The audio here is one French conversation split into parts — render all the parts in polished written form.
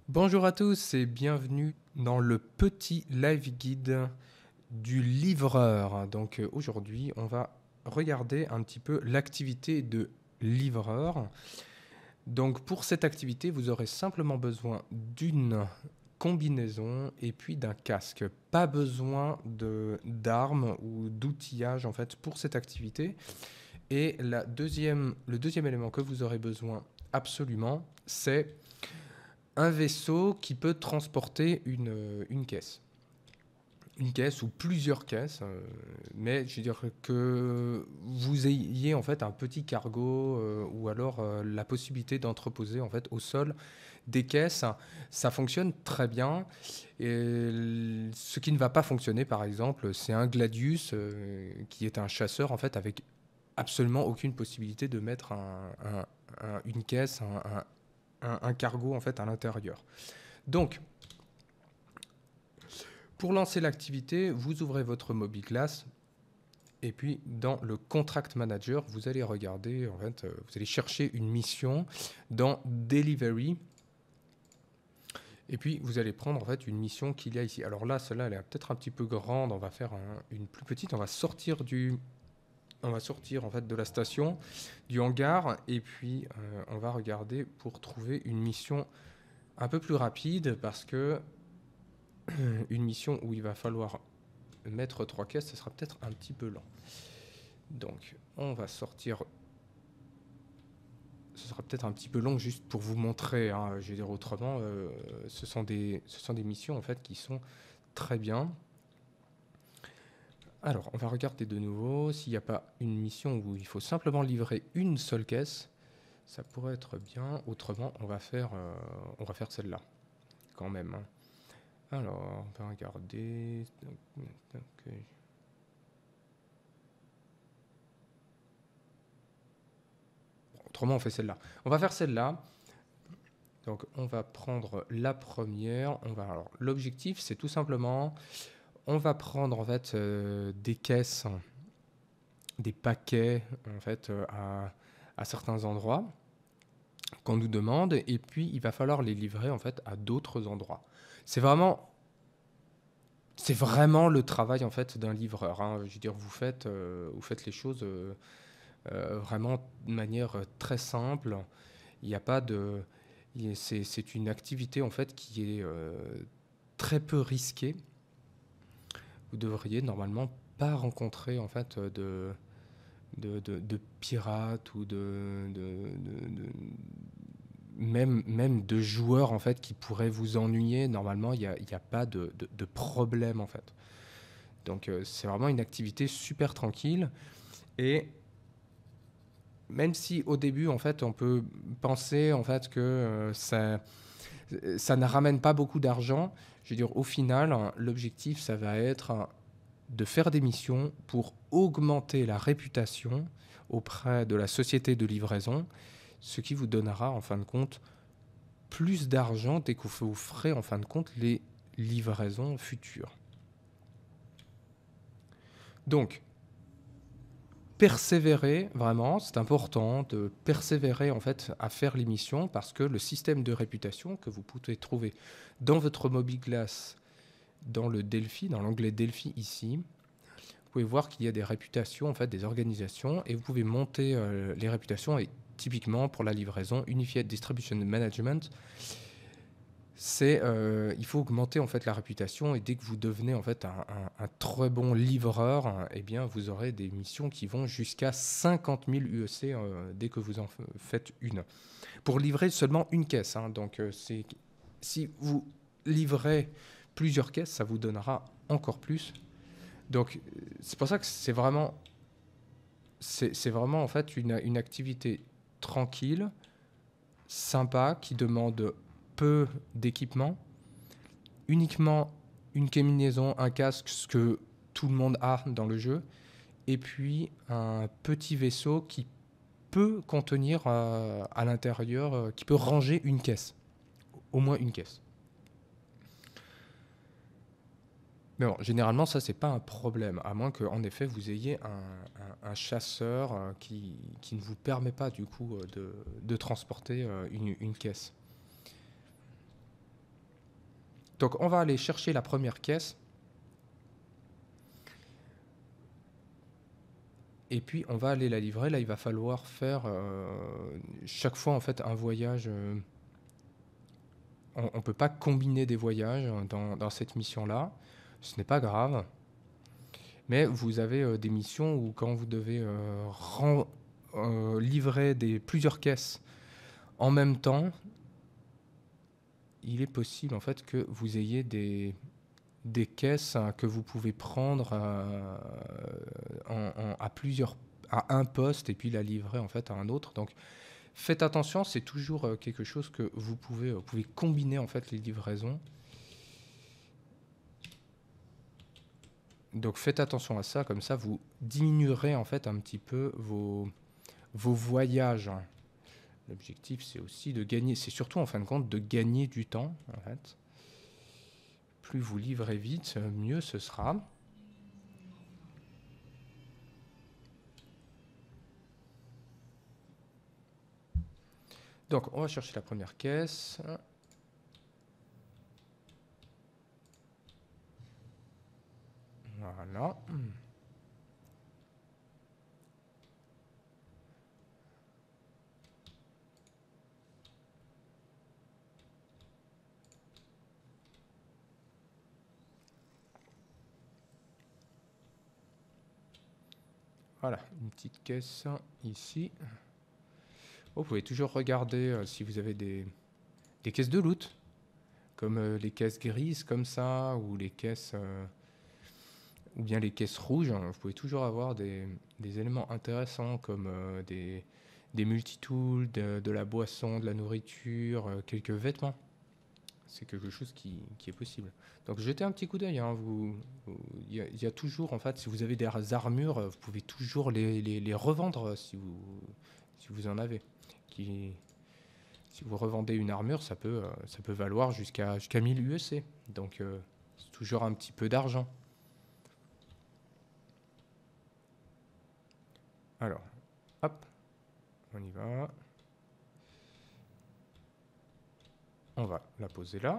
Bonjour à tous et bienvenue dans le petit live guide du livreur. Donc aujourd'hui, on va regarder un petit peu l'activité de livreur. Donc pour cette activité, vous aurez simplement besoin d'une combinaison et puis d'un casque. Pas besoin d'armes ou d'outillage en fait pour cette activité. Et le deuxième élément que vous aurez besoin absolument, c'est un vaisseau qui peut transporter une caisse. Une caisse ou plusieurs caisses, mais je veux dire que vous ayez en fait un petit cargo ou alors la possibilité d'entreposer en fait au sol des caisses, ça fonctionne très bien. Et ce qui ne va pas fonctionner, par exemple, c'est un Gladius qui est un chasseur en fait avec absolument aucune possibilité de mettre une caisse, un cargo en fait à l'intérieur. Donc, pour lancer l'activité, vous ouvrez votre MobiClass et puis dans le Contract Manager, vous allez regarder, en fait, vous allez chercher une mission dans Delivery. Et puis vous allez prendre en fait une mission qu'il y a ici. Alors là, celle-là, elle est peut-être un petit peu grande. On va faire une plus petite. On va sortir en fait de la station, du hangar, et puis on va regarder pour trouver une mission un peu plus rapide parce que une mission où il va falloir mettre 3 caisses, ce sera peut-être un petit peu lent. Donc, on va sortir. Ce sera peut-être un petit peu long juste pour vous montrer. Hein, je vais dire autrement, ce sont des missions en fait qui sont très bien. Alors, on va regarder de nouveau s'il n'y a pas une mission où il faut simplement livrer une seule caisse. Ça pourrait être bien. Autrement, on va faire celle-là quand même. Hein. Alors, on va regarder. Autrement, on fait celle-là. On va faire celle-là. Donc, on va prendre la première. Alors, l'objectif, c'est tout simplement, on va prendre en fait des caisses, des paquets en fait à certains endroits qu'on nous demande, et puis il va falloir les livrer en fait à d'autres endroits. C'est vraiment le travail en fait d'un livreur. Hein. Je veux dire, vous faites les choses vraiment de manière très simple. Il n'y a pas de c'est une activité en fait qui est très peu risquée. Vous devriez normalement pas rencontrer en fait de pirates ou même de joueurs en fait qui pourraient vous ennuyer. Normalement, il n'y a pas de problème en fait. Donc c'est vraiment une activité super tranquille. Et même si au début en fait on peut penser en fait que ça ne ramène pas beaucoup d'argent, je veux dire au final l'objectif ça va être de faire des missions pour augmenter la réputation auprès de la société de livraison, ce qui vous donnera en fin de compte plus d'argent dès que vous ferez en fin de compte les livraisons futures. Donc, persévérer vraiment, c'est important de persévérer en fait à faire les missions parce que le système de réputation que vous pouvez trouver dans votre MobiGlass, dans le Delphi, dans l'onglet Delphi ici, vous pouvez voir qu'il y a des réputations, en fait, des organisations, et vous pouvez monter les réputations. Et typiquement, pour la livraison, Unified Distribution Management, il faut augmenter en fait la réputation. Et dès que vous devenez en fait un très bon livreur, eh bien, vous aurez des missions qui vont jusqu'à 50 000 UEC dès que vous en faites une. Pour livrer seulement une caisse. Hein, donc, si vous livrez plusieurs caisses, ça vous donnera encore plus. Donc, c'est pour ça que c'est vraiment en fait une activité tranquille, sympa, qui demande peu d'équipement, uniquement une combinaison, un casque, ce que tout le monde a dans le jeu, et puis un petit vaisseau qui peut contenir à l'intérieur, qui peut ranger une caisse, au moins une caisse. Mais bon, généralement, ça, c'est pas un problème, à moins qu'en effet, vous ayez un chasseur qui ne vous permet pas, du coup, de transporter une caisse. Donc on va aller chercher la première caisse. Et puis on va aller la livrer. Là, il va falloir faire chaque fois en fait un voyage. On ne peut pas combiner des voyages dans cette mission-là. Ce n'est pas grave. Mais vous avez des missions où quand vous devez livrer plusieurs caisses en même temps, il est possible en fait que vous ayez des caisses que vous pouvez prendre à un poste et puis la livrer en fait à un autre. Donc faites attention, c'est toujours quelque chose que vous pouvez combiner en fait les livraisons. Donc faites attention à ça, comme ça vous diminuerez en fait un petit peu vos voyages. L'objectif c'est aussi de gagner, c'est surtout en fin de compte de gagner du temps en fait. Plus vous livrez vite, mieux ce sera. Donc on va chercher la première caisse. Voilà. Voilà, une petite caisse ici. Vous pouvez toujours regarder si vous avez des caisses de loot, comme les caisses grises comme ça, ou les caisses, ou bien les caisses rouges. Vous pouvez toujours avoir des éléments intéressants comme des multitools, de la boisson, de la nourriture, quelques vêtements. C'est quelque chose qui est possible. Donc jetez un petit coup d'œil. Il y a toujours, en fait, si vous avez des armures, vous pouvez toujours les revendre si vous en avez. Si vous revendez une armure, ça peut valoir jusqu'à 1000 USC. Donc c'est toujours un petit peu d'argent. Alors, hop, on y va. On va la poser là.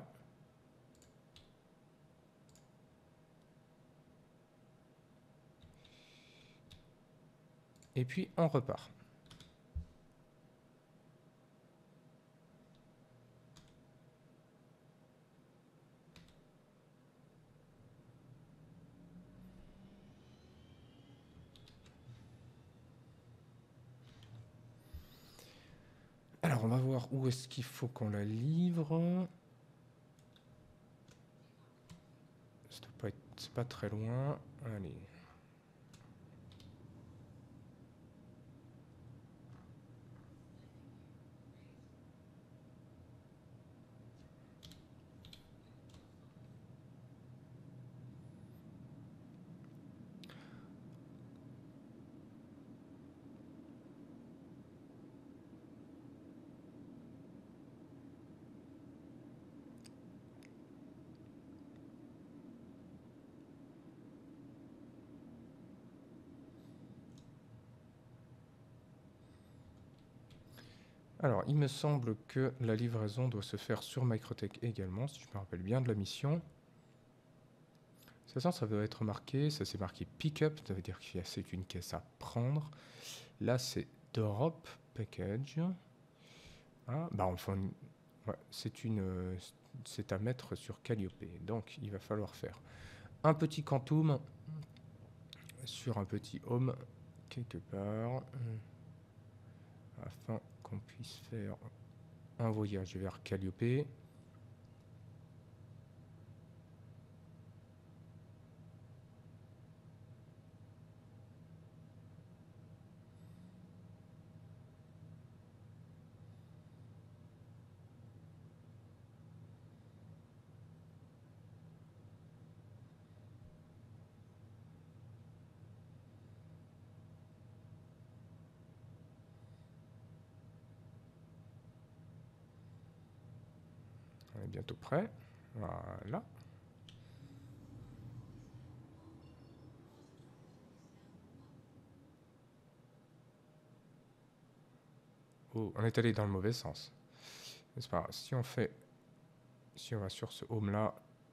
Et puis on repart. Alors on va voir où est-ce qu'il faut qu'on la livre. C'est pas très loin. Allez. Alors, il me semble que la livraison doit se faire sur Microtech également, si je me rappelle bien de la mission. Ça doit être marqué, ça c'est marqué pick-up, ça veut dire que c'est une caisse à prendre. Là, c'est drop package. Ah, bah enfin, ouais, c'est à mettre sur Calliope. Donc, il va falloir faire un petit quantum sur un petit home quelque part, afin qu'on puisse faire un voyage vers Calliope. On est bientôt prêt. Voilà. Oh, on est allé dans le mauvais sens. C'est pas grave. Si on va sur ce home là,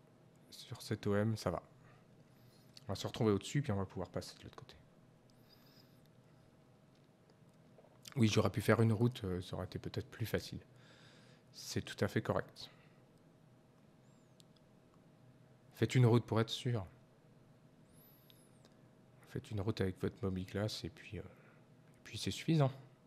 sur cet OM, ça va. On va se retrouver au-dessus, puis on va pouvoir passer de l'autre côté. Oui, j'aurais pu faire une route, ça aurait été peut-être plus facile. C'est tout à fait correct. Faites une route pour être sûr. Faites une route avec votre mobiGlas et puis c'est suffisant.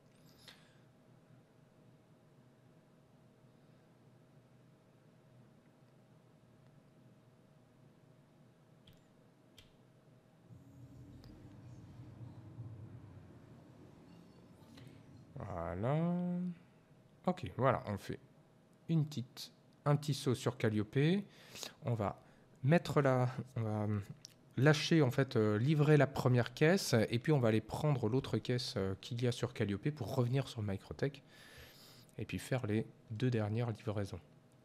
Voilà. Ok, voilà, on fait un petit saut sur Calliope. On va mettre on va lâcher en fait, livrer la première caisse et puis on va aller prendre l'autre caisse qu'il y a sur Calliope pour revenir sur Microtech et puis faire les 2 dernières livraisons.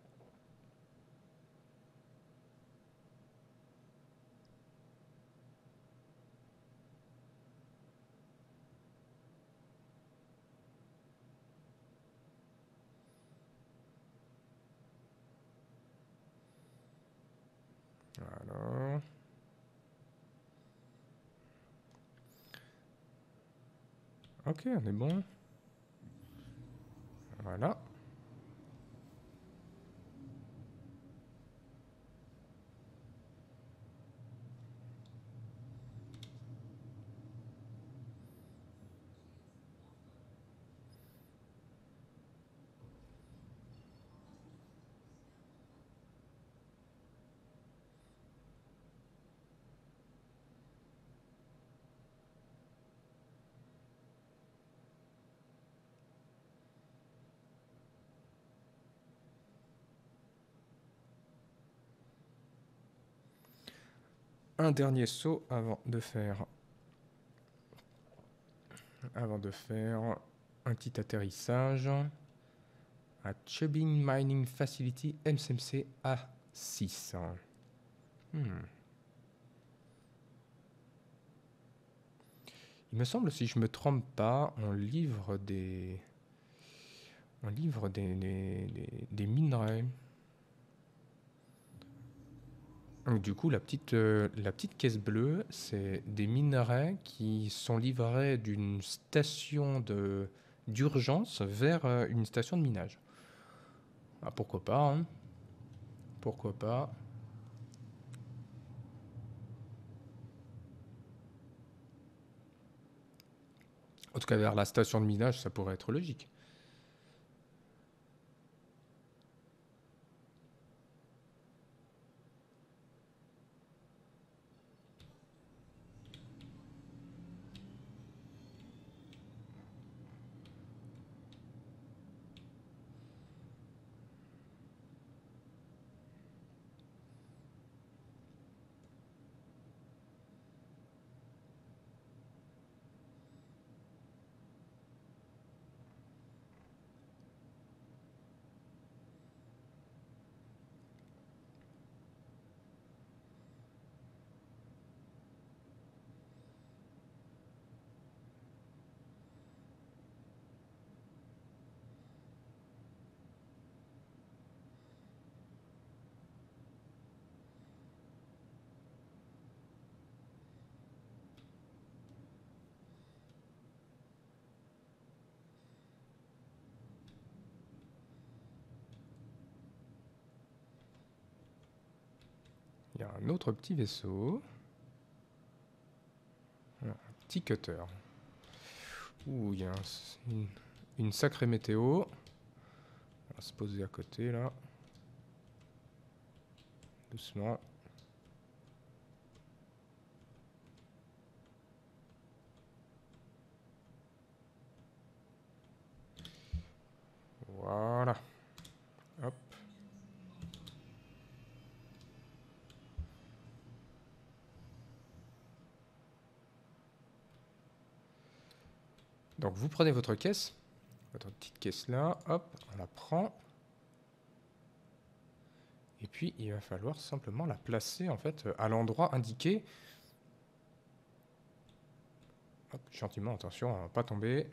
Voilà. Ok, on est bon. Voilà. Un dernier saut avant de faire un petit atterrissage à Chubbing Mining Facility MCMC A6. Il me semble, si je me trompe pas, on livre des minerais. Donc, du coup, la petite caisse bleue, c'est des minerais qui sont livrés d'une station d'urgence vers une station de minage. Ah, pourquoi pas, hein. Pourquoi pas. En tout cas, vers la station de minage, ça pourrait être logique. Il y a un autre petit vaisseau. Un petit cutter. Ouh, il y a une sacrée météo. On va se poser à côté là. Doucement. Voilà. Hop. Donc vous prenez votre caisse, votre petite caisse là, hop, on la prend. Et puis il va falloir simplement la placer en fait à l'endroit indiqué. Hop, gentiment, attention à ne pas tomber.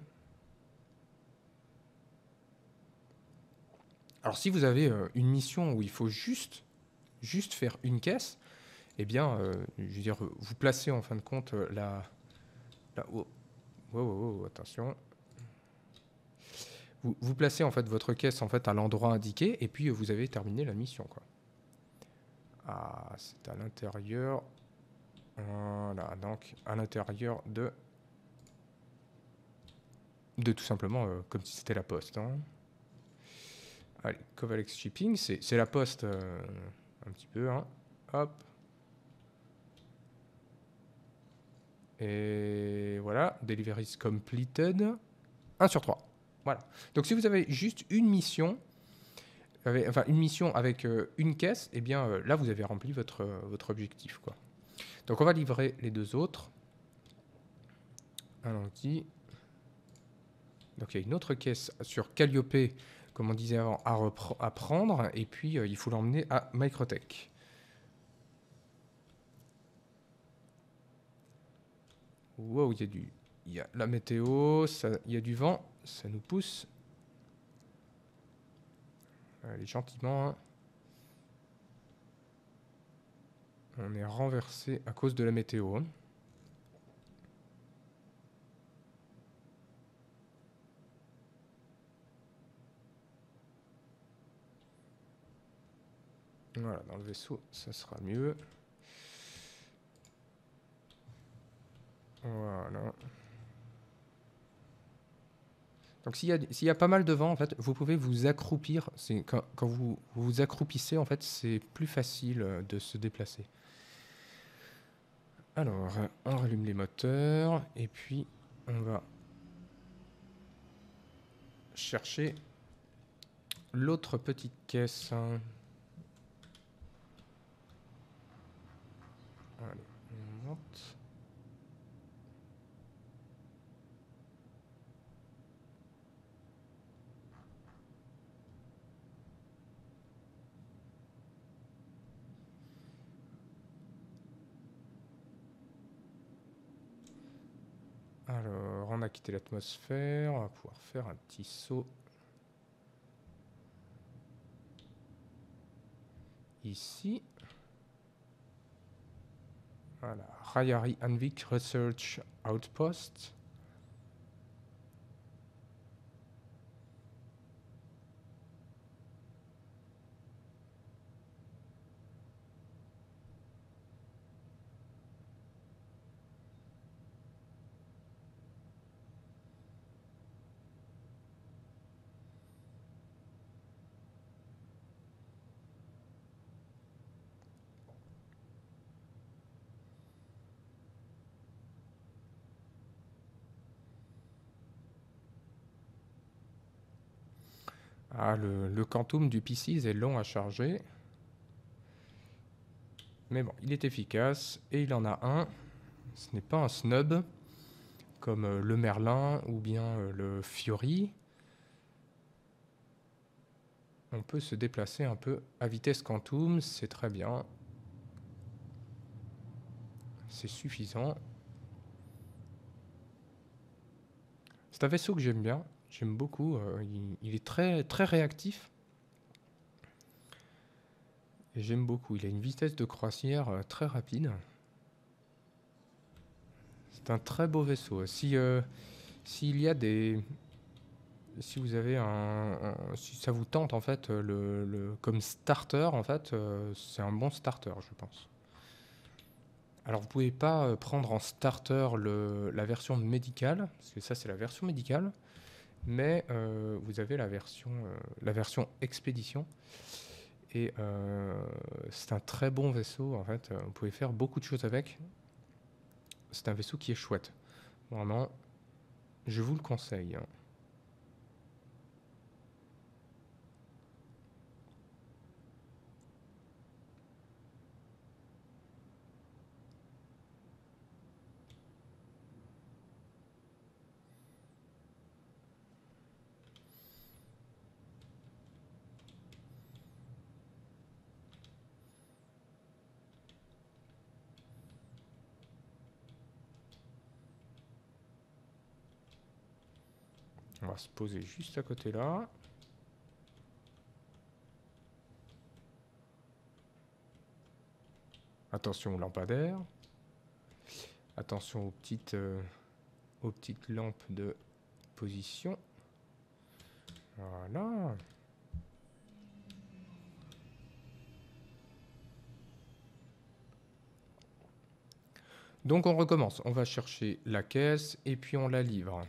Alors si vous avez une mission où il faut juste juste faire une caisse, eh bien, je veux dire, vous placez en fin de compte oh, attention. Vous placez en fait votre caisse en fait à l'endroit indiqué et puis vous avez terminé la mission, quoi. Ah, c'est à l'intérieur. Voilà, donc à l'intérieur de tout simplement comme si c'était la poste, hein. Allez, Covalex Shipping, c'est la poste un petit peu, hein. Hop. Et voilà, deliveries completed. 1 sur 3. Voilà. Donc si vous avez juste une mission, enfin une mission avec une caisse, eh bien là vous avez rempli votre objectif, quoi. Donc on va livrer les deux autres. Allons-y. Donc il y a une autre caisse sur Calliope, comme on disait avant, à prendre. Et puis il faut l'emmener à Microtech. Wow, il y a la météo, il y a du vent, ça nous pousse. Allez, gentiment, hein. On est renversé à cause de la météo, hein. Voilà, dans le vaisseau, ça sera mieux. Voilà. Donc s'il y a pas mal de vent, en fait, vous pouvez vous accroupir. Quand vous vous accroupissez, en fait, c'est plus facile de se déplacer. Alors, on rallume les moteurs et puis on va chercher l'autre petite caisse. Allez, on monte. Alors, on a quitté l'atmosphère, on va pouvoir faire un petit saut ici. Voilà, Rayari Anvik Research Outpost. Ah, le Quantum du Pisces est long à charger. Mais bon, il est efficace et il en a un. Ce n'est pas un snub comme le Merlin ou bien le Fiori. On peut se déplacer un peu à vitesse Quantum, c'est très bien. C'est suffisant. C'est un vaisseau que j'aime bien. J'aime beaucoup. Il est très, très réactif. Et j'aime beaucoup. Il a une vitesse de croisière très rapide. C'est un très beau vaisseau. S'il y a des... Si vous avez si ça vous tente, en fait, comme starter, en fait, c'est un bon starter, je pense. Alors, vous pouvez pas prendre en starter la version médicale, parce que ça, c'est la version médicale. Mais vous avez la version expédition. Et c'est un très bon vaisseau, en fait. Vous pouvez faire beaucoup de choses avec. C'est un vaisseau qui est chouette. Vraiment, je vous le conseille, hein. On va se poser juste à côté là. Attention aux lampadaires. Attention aux petites lampes de position. Voilà. Donc on recommence. On va chercher la caisse et puis on la livre.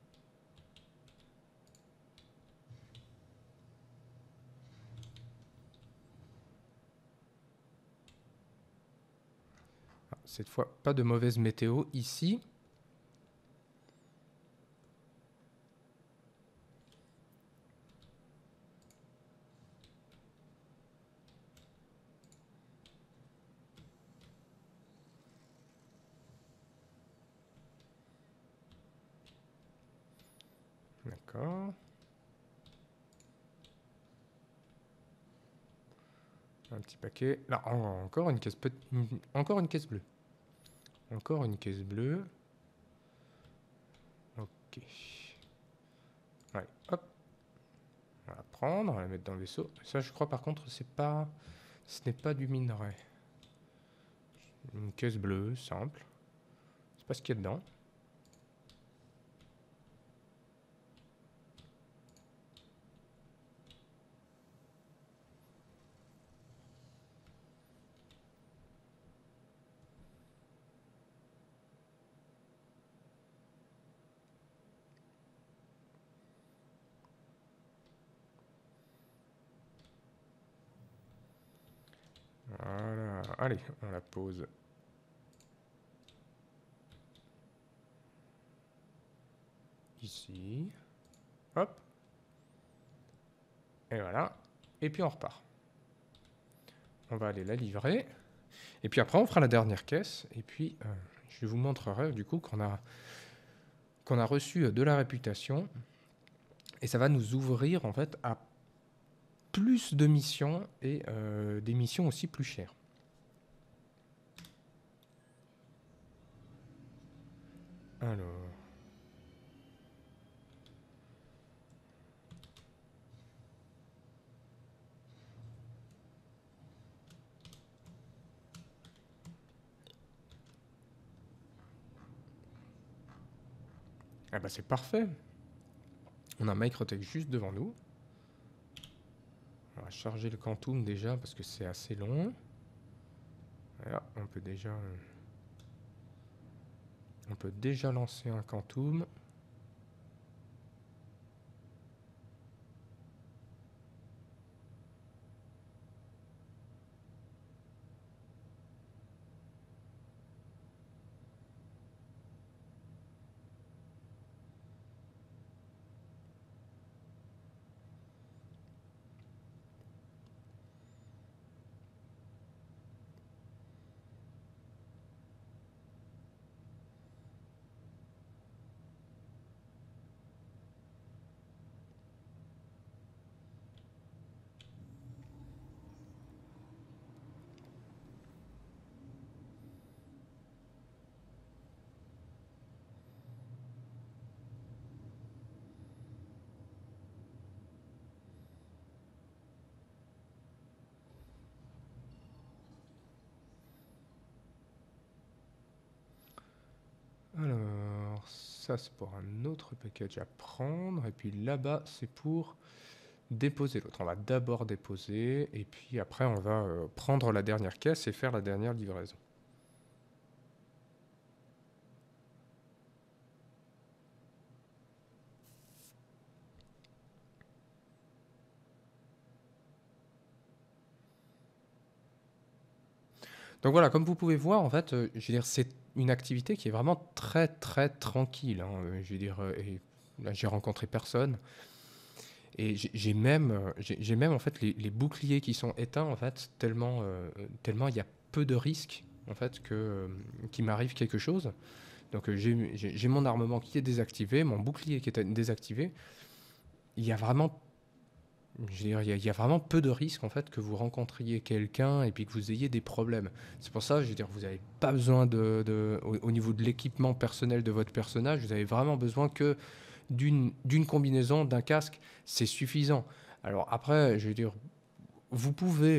Cette fois, pas de mauvaise météo ici. D'accord. Un petit paquet. Là, encore une caisse, encore une caisse bleue. Encore une caisse bleue. Ok. Allez, hop. On va la prendre, on va la mettre dans le vaisseau. Ça, je crois, par contre, ce n'est pas du minerai. Une caisse bleue, simple. C'est pas ce qu'il y a dedans. Voilà. Allez, on la pose. Ici. Hop. Et voilà. Et puis on repart. On va aller la livrer. Et puis après, on fera la dernière caisse. Et puis, je vous montrerai du coup qu'on a reçu de la réputation. Et ça va nous ouvrir en fait à plus de missions et des missions aussi plus chères. Alors. Ah bah c'est parfait. On a Microtech juste devant nous. On va charger le Quantum déjà parce que c'est assez long. Voilà, on peut déjà lancer un Quantum. Alors, ça c'est pour un autre package à prendre. Et puis là-bas, c'est pour déposer l'autre. On va d'abord déposer. Et puis après, on va prendre la dernière caisse et faire la dernière livraison. Donc voilà, comme vous pouvez voir, en fait, je veux dire, c'est une activité qui est vraiment très très tranquille, hein. Je veux dire, et là, j'ai rencontré personne. Et j'ai même en fait les boucliers qui sont éteints en fait tellement il y a peu de risques en fait qu'il m'arrive quelque chose. Donc j'ai mon armement qui est désactivé, mon bouclier qui est désactivé. Il y a vraiment Je veux dire, il y a vraiment peu de risques en fait que vous rencontriez quelqu'un et puis que vous ayez des problèmes. C'est pour ça, je veux dire, vous n'avez pas besoin au niveau de l'équipement personnel de votre personnage, vous avez vraiment besoin que d'une combinaison, d'un casque, c'est suffisant. Alors après, je veux dire, vous pouvez,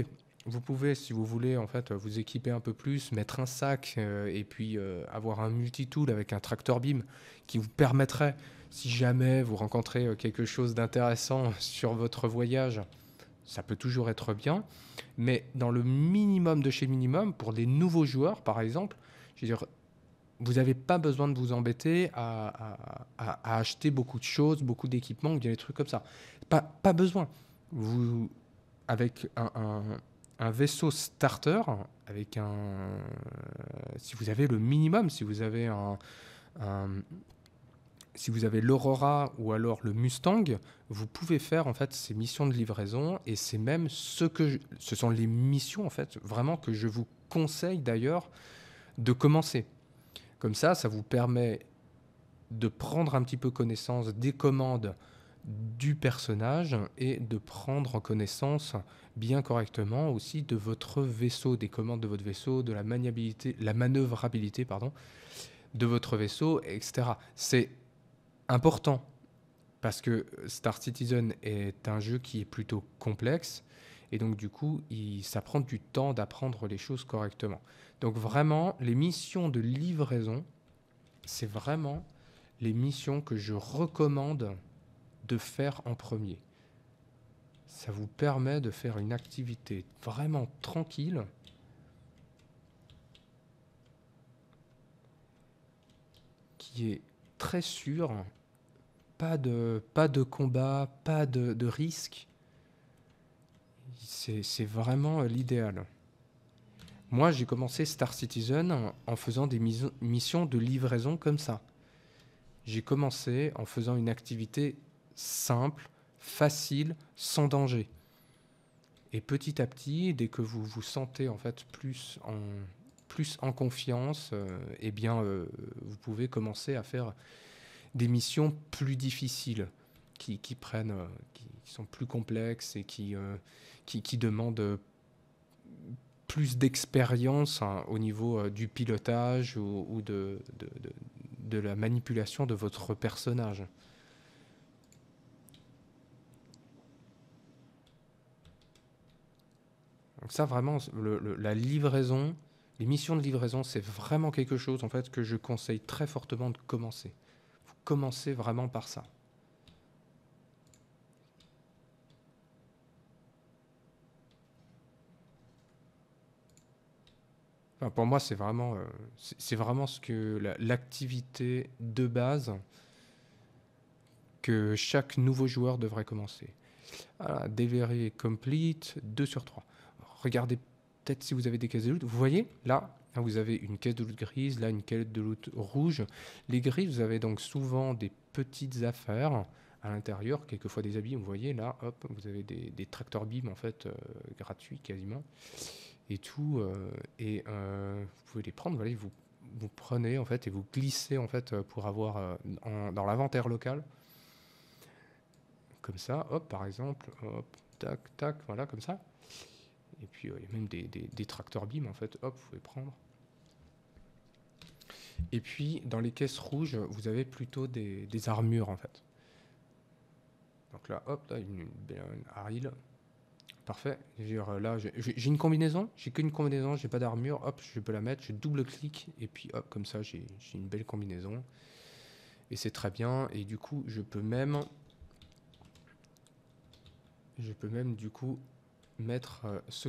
vous pouvez, si vous voulez, en fait, vous équiper un peu plus, mettre un sac et puis avoir un multitool avec un tractor beam qui vous permettrait, si jamais vous rencontrez quelque chose d'intéressant sur votre voyage, ça peut toujours être bien. Mais dans le minimum de chez minimum, pour des nouveaux joueurs, par exemple, je veux dire, vous n'avez pas besoin de vous embêter à acheter beaucoup de choses, beaucoup d'équipements ou des trucs comme ça. Pas besoin. Vous, avec un vaisseau starter, avec si vous avez le minimum, un- si vous avez l'Aurora ou alors le Mustang, vous pouvez faire en fait ces missions de livraison et c'est même ce sont les missions en fait vraiment que je vous conseille d'ailleurs de commencer. Comme ça vous permet de prendre un petit peu connaissance des commandes du personnage et de prendre connaissance bien correctement aussi de votre vaisseau, des commandes de votre vaisseau, de la manœuvrabilité pardon, de votre vaisseau, etc. C'est important parce que Star Citizen est un jeu qui est plutôt complexe et donc du coup, ça prend du temps d'apprendre les choses correctement. Donc vraiment, les missions de livraison, c'est vraiment les missions que je recommande de faire en premier. Ça vous permet de faire une activité vraiment tranquille qui est très sûre, pas de combat, pas de risque. C'est vraiment l'idéal. Moi, j'ai commencé Star Citizen en faisant des missions de livraison comme ça. J'ai commencé en faisant une activité simple, facile, sans danger. Et petit à petit, dès que vous vous sentez en fait plus en confiance, eh bien, vous pouvez commencer à faire des missions plus difficiles, qui sont plus complexes et qui demandent plus d'expérience hein, au niveau du pilotage ou de la manipulation de votre personnage. Donc ça vraiment, la livraison, les missions de livraison, c'est vraiment quelque chose en fait que je conseille très fortement de commencer. Vous commencez vraiment par ça. Enfin, pour moi, c'est vraiment ce que l'activité de base que chaque nouveau joueur devrait commencer. Voilà, Delivery complete, 2 sur 3. Regardez peut-être si vous avez des caisses de loot. Vous voyez, là, vous avez une caisse de loot grise, là, une caisse de loot rouge. Les grises, vous avez donc souvent des petites affaires à l'intérieur, quelquefois des habits. Vous voyez, là, hop, vous avez des tracteurs beam, en fait, gratuits quasiment. Et tout. Vous pouvez les prendre, voilà, vous prenez, en fait, et vous glissez, en fait, pour avoir dans l'inventaire local. Comme ça, hop, par exemple, hop, tac, tac, voilà, comme ça. Et puis, il y a même des tracteurs beam, en fait, hop, vous pouvez prendre. Et puis, dans les caisses rouges, vous avez plutôt des armures, en fait. Donc là, hop, là, une Haril. Parfait. Là, j'ai une combinaison, j'ai qu'une combinaison, j'ai pas d'armure, hop, je peux la mettre, je double-clique, et puis hop, comme ça, j'ai une belle combinaison. Et c'est très bien, et du coup, je peux même du coup mettre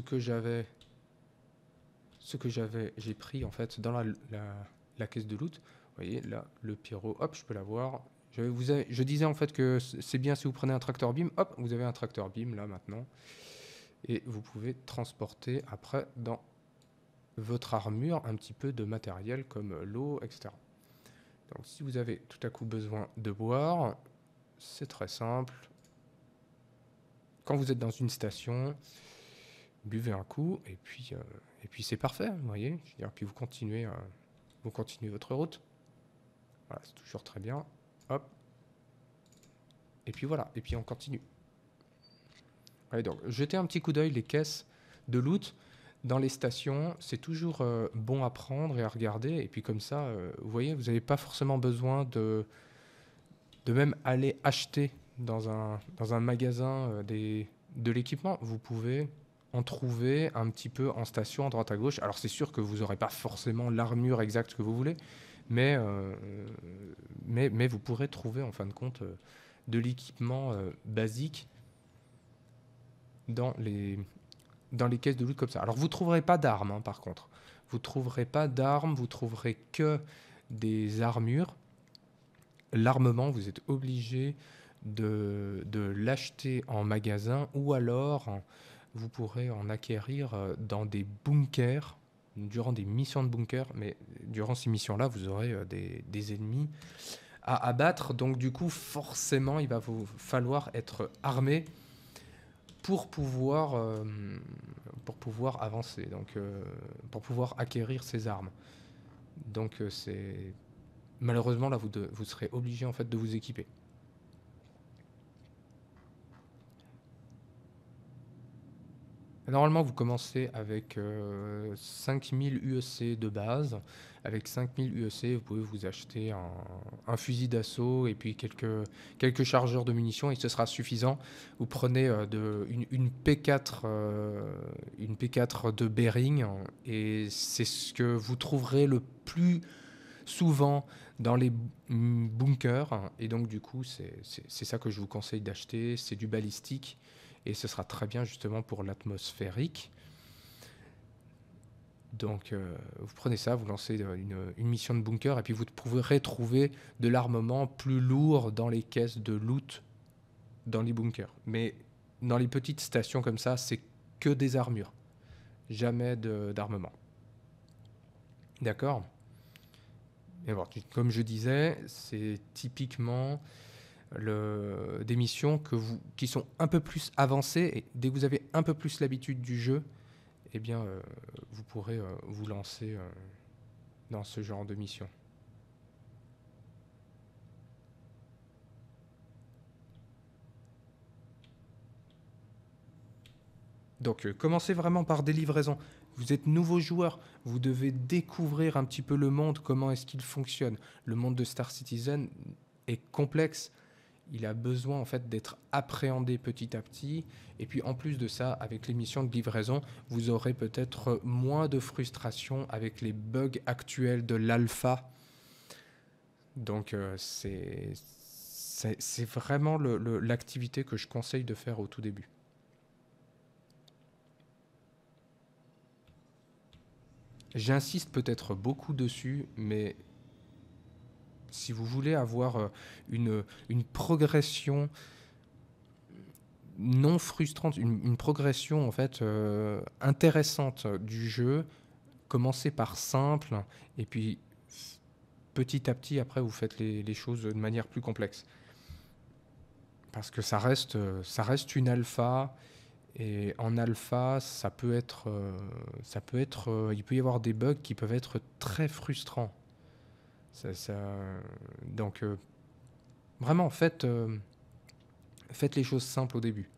j'ai pris en fait dans la caisse de loot. Vous voyez là, le pyro, hop, je peux l'avoir. Je disais en fait que c'est bien si vous prenez un tracteur beam, hop, vous avez un tracteur beam là maintenant. Et vous pouvez transporter après dans votre armure un petit peu de matériel comme l'eau, etc. Donc si vous avez tout à coup besoin de boire, c'est très simple. Quand vous êtes dans une station, buvez un coup et puis c'est parfait, vous voyez. Je veux dire, puis vous continuez votre route. Voilà, c'est toujours très bien. Hop. Et puis voilà, et puis on continue. Allez, donc jetez un petit coup d'œil les caisses de loot dans les stations, c'est toujours bon à prendre et à regarder. Et puis comme ça, vous voyez, vous n'avez pas forcément besoin de même aller acheter dans un magasin de l'équipement. Vous pouvez en trouver un petit peu en station, à droite à gauche. Alors c'est sûr que vous n'aurez pas forcément l'armure exacte que vous voulez, mais, mais vous pourrez trouver en fin de compte de l'équipement basique dans les caisses de loot comme ça. Alors vous ne trouverez pas d'armes hein, par contre. Vous ne trouverez pas d'armes, vous trouverez que des armures. L'armement, vous êtes obligé de l'acheter en magasin ou alors vous pourrez en acquérir dans des bunkers durant des missions de bunker. Mais durant ces missions-là, vous aurez des ennemis à abattre. Donc du coup, forcément, il va vous falloir être armé pour pouvoir avancer, donc pour pouvoir acquérir ces armes. Donc c'est malheureusement là vous serez obligé en fait de vous équiper. Normalement, vous commencez avec 5000 UEC de base. Avec 5000 UEC, vous pouvez vous acheter un fusil d'assaut et puis quelques chargeurs de munitions et ce sera suffisant. Vous prenez une P4, une P4 de Bering et c'est ce que vous trouverez le plus souvent dans les bunkers. Et donc, du coup, c'est ça que je vous conseille d'acheter. C'est du balistique et ce sera très bien justement pour l'atmosphérique. Donc vous prenez ça, vous lancez une mission de bunker et puis vous pourrez trouver de l'armement plus lourd dans les caisses de loot dans les bunkers. Mais dans les petites stations comme ça, c'est que des armures, jamais d'armement. D'accord ? Et bon, comme je disais, c'est typiquement des missions qui sont un peu plus avancées et dès que vous avez un peu plus l'habitude du jeu, eh bien, vous pourrez vous lancer dans ce genre de mission. Donc, commencez vraiment par des livraisons. Vous êtes nouveau joueur, vous devez découvrir un petit peu le monde, comment est-ce qu'il fonctionne. Le monde de Star Citizen est complexe. Il a besoin en fait d'être appréhendé petit à petit. Et puis en plus de ça, avec les missions de livraison, vous aurez peut-être moins de frustration avec les bugs actuels de l'alpha. Donc c'est vraiment l'activité que je conseille de faire au tout début. J'insiste peut-être beaucoup dessus, mais si vous voulez avoir une progression non frustrante, une progression en fait intéressante du jeu, commencez par simple et puis petit à petit après vous faites les choses de manière plus complexe. Parce que ça reste une alpha et en alpha il peut y avoir des bugs qui peuvent être très frustrants. Donc vraiment faites les choses simples au début.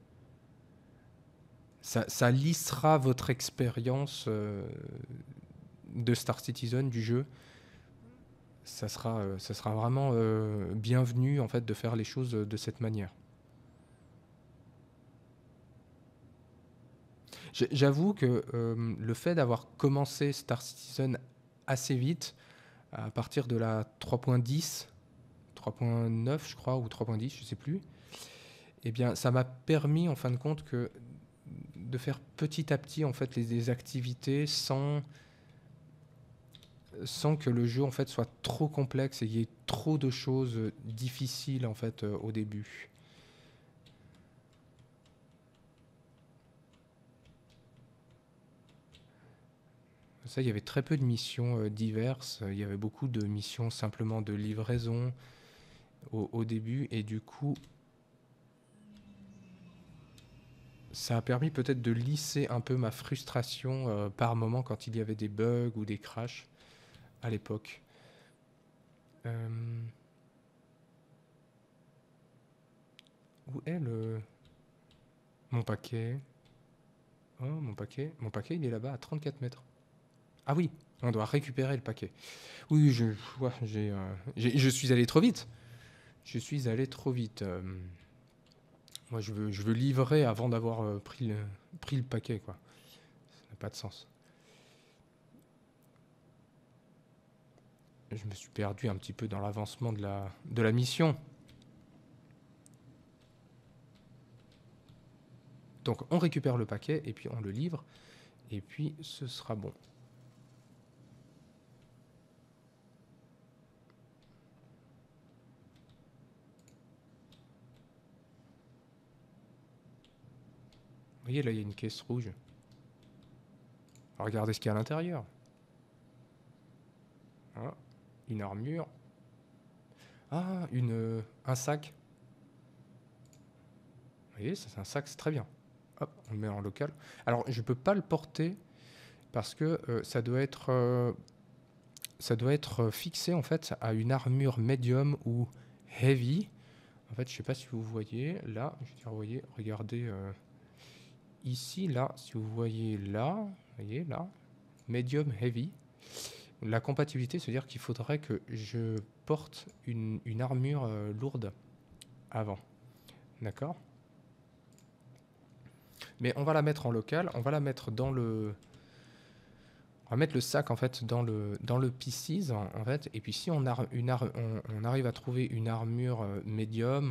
Ça lissera votre expérience de Star Citizen, du jeu. Ça sera vraiment bienvenu en fait de faire les choses de cette manière. J'avoue que le fait d'avoir commencé Star Citizen assez vite, à partir de la 3.10, 3.9 je crois, ou 3.10, je sais plus, eh bien ça m'a permis en fin de compte de faire petit à petit en fait les activités sans que le jeu en fait soit trop complexe et il y ait trop de choses difficiles en fait au début. Ça, il y avait très peu de missions diverses. Il y avait beaucoup de missions simplement de livraison au début et du coup ça a permis peut-être de lisser un peu ma frustration par moment quand il y avait des bugs ou des crashs à l'époque. Où est mon paquet? Oh, mon paquet, il est là-bas à 34 mètres. Ah oui, on doit récupérer le paquet. Oui, je suis allé trop vite. Je suis allé trop vite. Moi, je veux livrer avant d'avoir pris le paquet, quoi. Ça n'a pas de sens. Je me suis perdu un petit peu dans l'avancement de la mission. Donc, on récupère le paquet et puis on le livre. Et puis, ce sera bon. Vous voyez, là, il y a une caisse rouge. Regardez ce qu'il y a à l'intérieur. Ah, une armure. Ah, un sac. Vous voyez, ça c'est un sac, c'est très bien. Hop, on le met en local. Alors, je ne peux pas le porter parce que ça doit être fixé en fait à une armure médium ou heavy. En fait, je ne sais pas si vous voyez là. Je veux dire, vous voyez, regardez ici, là, si vous voyez là, vous voyez là, medium heavy. La compatibilité, c'est-à-dire qu'il faudrait que je porte une armure lourde avant. D'accord? Mais on va la mettre en local, on va la mettre dans le... On va mettre le sac en fait dans le pieces en fait, et puis si on arrive à trouver une armure médium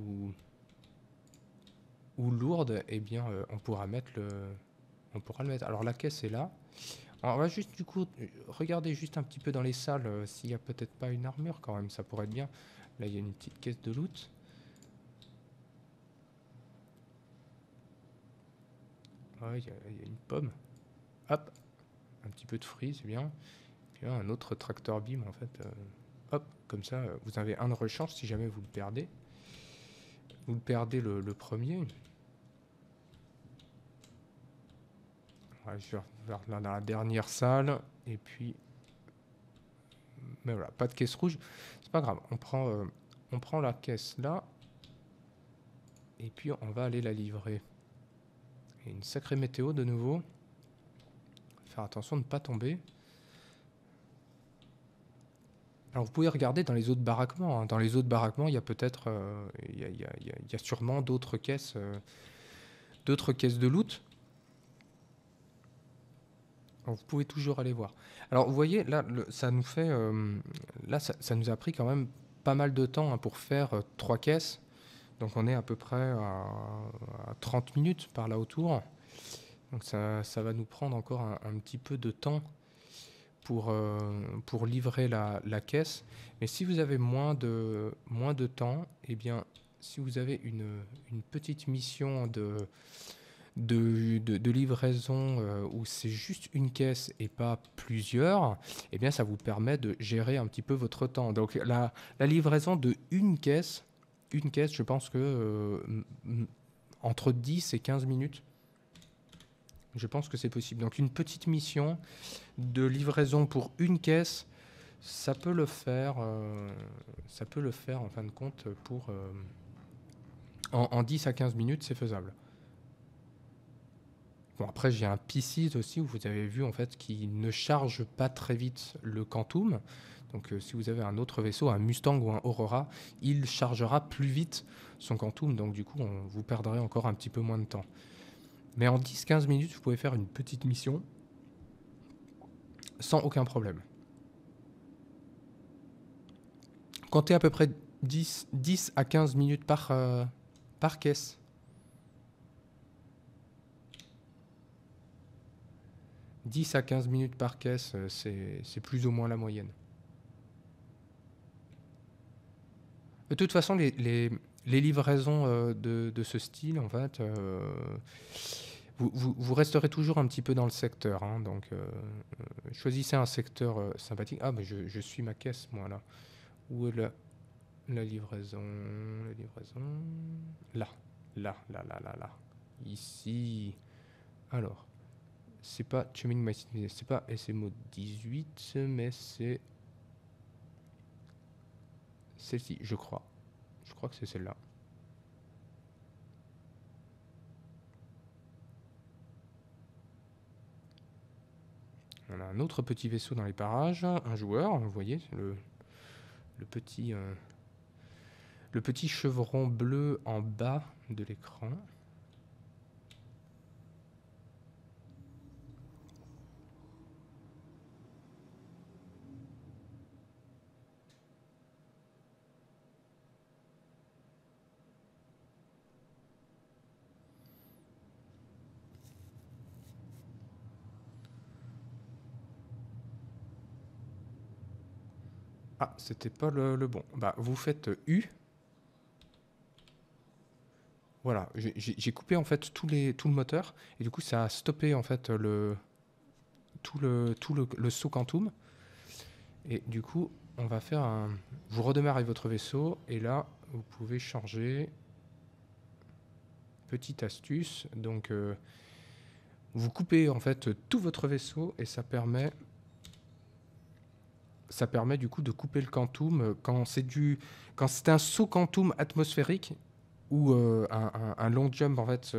ou lourde, eh bien on pourra le mettre. Alors la caisse est là. Alors, on va juste du coup regarder juste un petit peu dans les salles s'il n'y a peut-être pas une armure quand même, ça pourrait être bien. Là il y a une petite caisse de loot. Ouais, il y a une pomme. Hop, un petit peu de fruits, c'est bien. Puis là, un autre tracteur beam en fait. Hop, comme ça, vous avez un de rechange si jamais vous le perdez. Vous le perdez le premier. Ouais, je vais là dans la dernière salle. Et puis, mais voilà, pas de caisse rouge. C'est pas grave, on prend la caisse là. Et puis on va aller la livrer. Et une sacrée météo de nouveau. Faire attention de ne pas tomber. Alors vous pouvez regarder dans les autres baraquements. Hein. Dans les autres baraquements, il y a peut-être, il y a sûrement d'autres caisses de loot. Alors, vous pouvez toujours aller voir. Alors vous voyez, là, ça nous fait, là, ça nous a pris quand même pas mal de temps hein, pour faire 3 caisses. Donc on est à peu près à 30 minutes par là autour. Donc ça va nous prendre encore un petit peu de temps pour livrer la caisse. Mais si vous avez moins de temps, eh bien, si vous avez une petite mission de livraison où c'est juste une caisse et pas plusieurs, eh bien, ça vous permet de gérer un petit peu votre temps. Donc la livraison de une caisse, je pense que entre 10 et 15 minutes, je pense que c'est possible. Donc une petite mission de livraison pour une caisse, ça peut le faire en fin de compte pour en 10 à 15 minutes, c'est faisable. Bon, après j'ai un Pieces aussi où vous avez vu en fait qui ne charge pas très vite le Quantum. Donc si vous avez un autre vaisseau, un Mustang ou un Aurora, il chargera plus vite son Quantum. Donc du coup, vous perdrez encore un petit peu moins de temps. Mais en 10-15 minutes, vous pouvez faire une petite mission sans aucun problème. Comptez à peu près 10 à 15 minutes par caisse. « 10 à 15 minutes par caisse, c'est plus ou moins la moyenne. De toute façon, les livraisons de ce style, en fait, vous resterez toujours un petit peu dans le secteur. Hein, donc, choisissez un secteur sympathique. Ah, mais je suis ma caisse, moi, là. Où est la livraison? La livraison... Là. Là. Ici. Alors, c'est pas Chuming My City, c'est pas SMO 18, mais c'est celle-ci, je crois. Je crois que c'est celle-là. On a un autre petit vaisseau dans les parages, un joueur, vous voyez, le le petit chevron bleu en bas de l'écran. Ah, c'était pas le bon. Bah, vous faites U. Voilà, j'ai coupé en fait tout le moteur et du coup ça a stoppé en fait le saut quantum. Et du coup, on va faire un. Vous redémarrez votre vaisseau et là, vous pouvez changer. Petite astuce, donc vous coupez en fait tout votre vaisseau et ça permet du coup de couper le quantum quand c'est un saut quantum atmosphérique ou un long jump en fait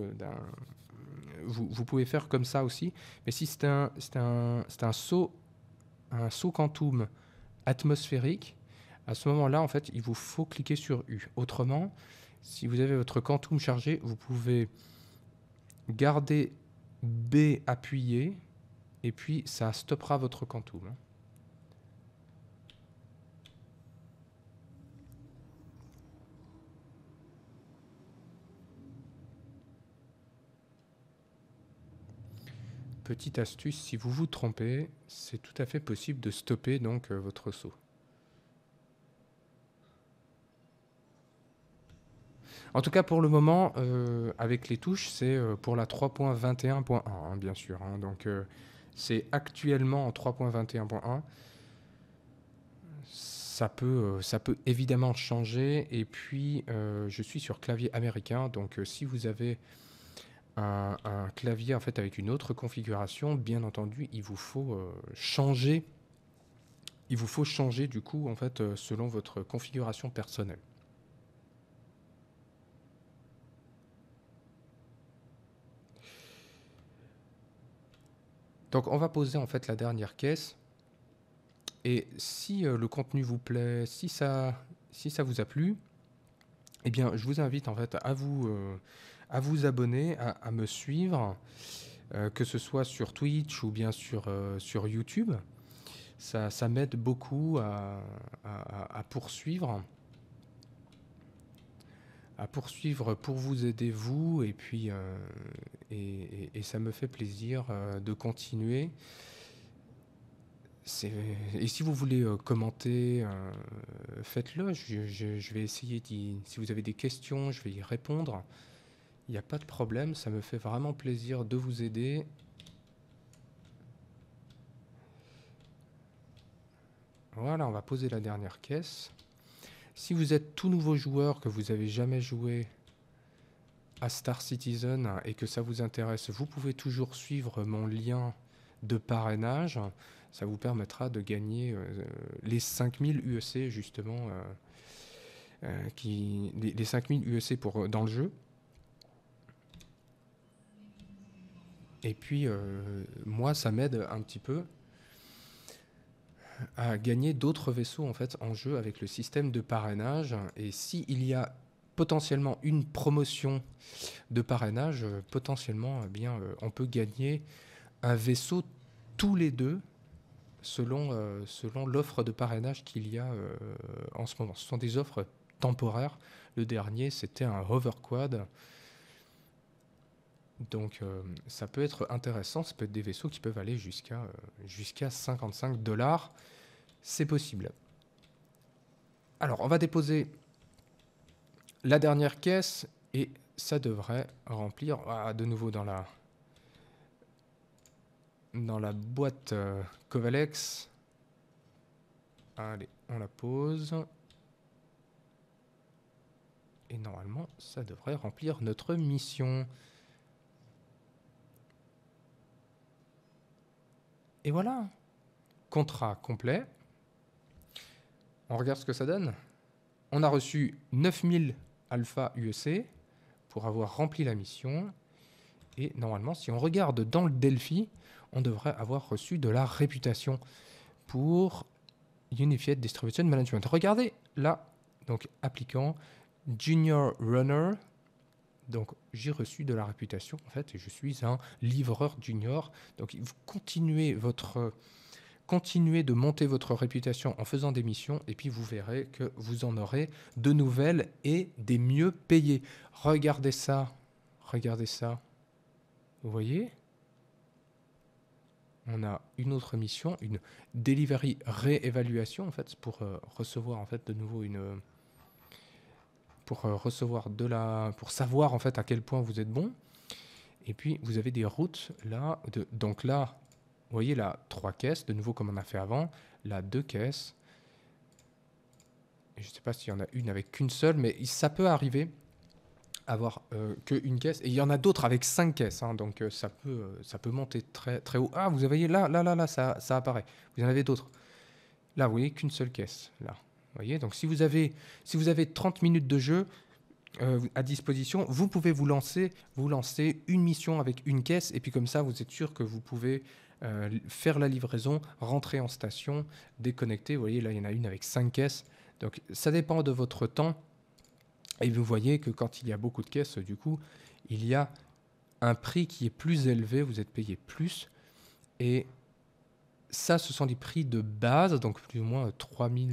vous pouvez faire comme ça aussi, mais si c'est un saut quantum atmosphérique, à ce moment-là en fait il vous faut cliquer sur U. Autrement, si vous avez votre quantum chargé, vous pouvez garder B appuyé et puis ça stoppera votre quantum. Petite astuce, si vous vous trompez, c'est tout à fait possible de stopper donc votre saut. En tout cas, pour le moment, avec les touches, c'est pour la 3.21.1, hein, bien sûr. Hein, donc, c'est actuellement en 3.21.1. Ça peut évidemment changer. Et puis, je suis sur clavier américain. Donc, si vous avez un clavier en fait avec une autre configuration, bien entendu, il vous faut changer. Il vous faut changer du coup en fait selon votre configuration personnelle. Donc on va poser en fait la dernière caisse et si le contenu vous plaît, si ça vous a plu, eh bien je vous invite en fait à vous abonner, à me suivre, que ce soit sur Twitch ou bien sur YouTube. Ça m'aide beaucoup à poursuivre. À poursuivre pour vous aider vous et puis et ça me fait plaisir de continuer. Et si vous voulez commenter, faites-le. Je vais essayer si vous avez des questions, je vais y répondre. Il n'y a pas de problème, ça me fait vraiment plaisir de vous aider. Voilà, on va poser la dernière caisse. Si vous êtes tout nouveau joueur, que vous n'avez jamais joué à Star Citizen et que ça vous intéresse, vous pouvez toujours suivre mon lien de parrainage. Ça vous permettra de gagner les 5000 UEC justement, les 5000 UEC dans le jeu. Et puis moi ça m'aide un petit peu à gagner d'autres vaisseaux en fait en jeu avec le système de parrainage. Et s'il y a potentiellement une promotion de parrainage, potentiellement on peut gagner un vaisseau tous les deux selon l'offre de parrainage qu'il y a en ce moment. Ce sont des offres temporaires. Le dernier, c'était un Hover Quad. Donc ça peut être intéressant, ça peut être des vaisseaux qui peuvent aller jusqu'à 55$. C'est possible. Alors, on va déposer la dernière caisse et ça devrait remplir de nouveau dans la boîte Covalex. Allez, on la pose. Et normalement, ça devrait remplir notre mission. Et voilà, contrat complet. On regarde ce que ça donne. On a reçu 9000 alpha UEC pour avoir rempli la mission. Et normalement, si on regarde dans le Delphi, on devrait avoir reçu de la réputation pour Unified Distribution Management. Regardez là, Donc, appliquant, junior runner. Donc, j'ai reçu de la réputation, en fait, et je suis un livreur junior. Donc, vous continuez de monter votre réputation en faisant des missions, et puis vous verrez que vous en aurez de nouvelles et des mieux payées. Regardez ça. Regardez ça. Vous voyez ? On a une autre mission, une delivery réévaluation, en fait, pour recevoir, en fait, de nouveau pour savoir, en fait, à quel point vous êtes bon. Et puis, vous avez des routes, là. Donc là, vous voyez, là, 3 caisses, de nouveau, comme on a fait avant. Là, 2 caisses. Je ne sais pas s'il y en a une avec qu'une seule, mais ça peut arriver avoir qu'une caisse. Et il y en a d'autres avec 5 caisses, hein, donc ça peut monter très, très haut. Ah, vous voyez, là, ça apparaît. Vous en avez d'autres. Là, vous voyez qu'une seule caisse. Là. Vous voyez, donc si vous avez 30 minutes de jeu à disposition, vous pouvez vous lancer une mission avec une caisse, et puis comme ça, vous êtes sûr que vous pouvez faire la livraison, rentrer en station, déconnecter. Vous voyez, là, il y en a une avec 5 caisses. Donc, ça dépend de votre temps. Et vous voyez que quand il y a beaucoup de caisses, du coup, il y a un prix qui est plus élevé, vous êtes payé plus. Et ça, ce sont des prix de base, donc plus ou moins 3000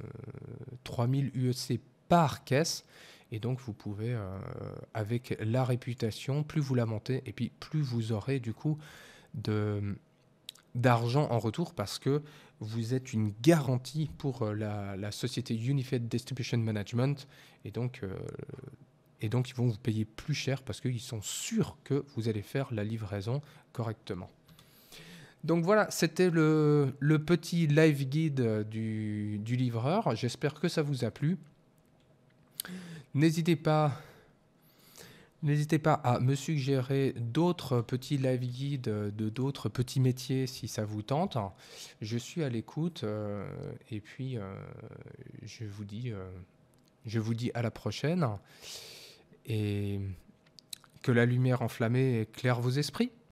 UEC par caisse. Et donc, vous pouvez, avec la réputation, plus vous la montez, et puis plus vous aurez du coup d'argent en retour, parce que vous êtes une garantie pour la société Unified Distribution Management, et donc ils vont vous payer plus cher parce qu'ils sont sûrs que vous allez faire la livraison correctement. Donc voilà, c'était le petit live guide du livreur. J'espère que ça vous a plu. N'hésitez pas à me suggérer d'autres petits live guides de d'autres petits métiers si ça vous tente. Je suis à l'écoute et puis je vous dis à la prochaine, et que la lumière enflammée éclaire vos esprits.